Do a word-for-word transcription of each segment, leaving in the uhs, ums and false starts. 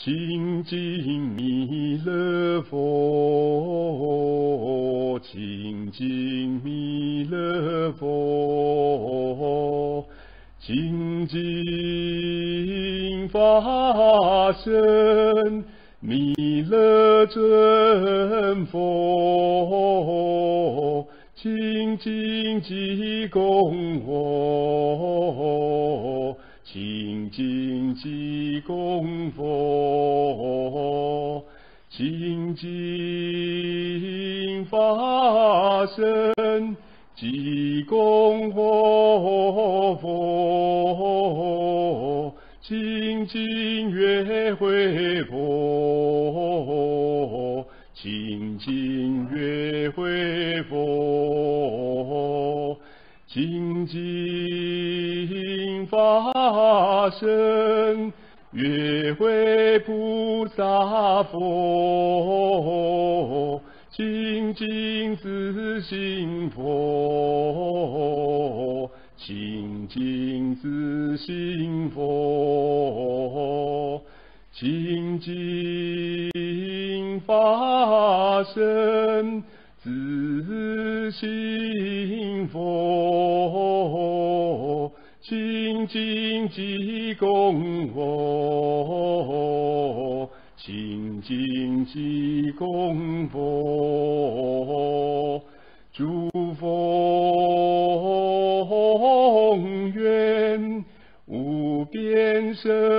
清净弥勒佛，清净弥勒佛，清净法身弥勒尊佛，清净济公佛，清净济公佛，清净法身济公佛，清净月慧佛，清净月慧佛，清净法身月慧菩萨佛，清净自性佛，清净自性佛，清净法身自性佛，清净济公佛，清净济公佛，诸佛愿无边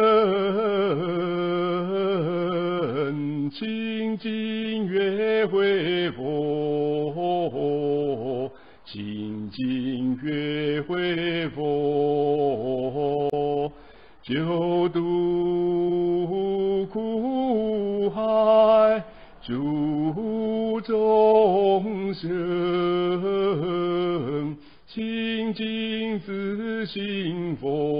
身，清净月慧佛，清净月慧佛，救度苦海诸众生，清净自性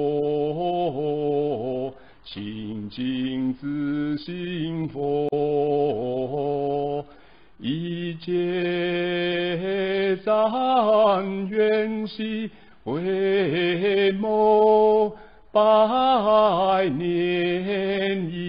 佛，清净自性佛，一切善愿系回眸百年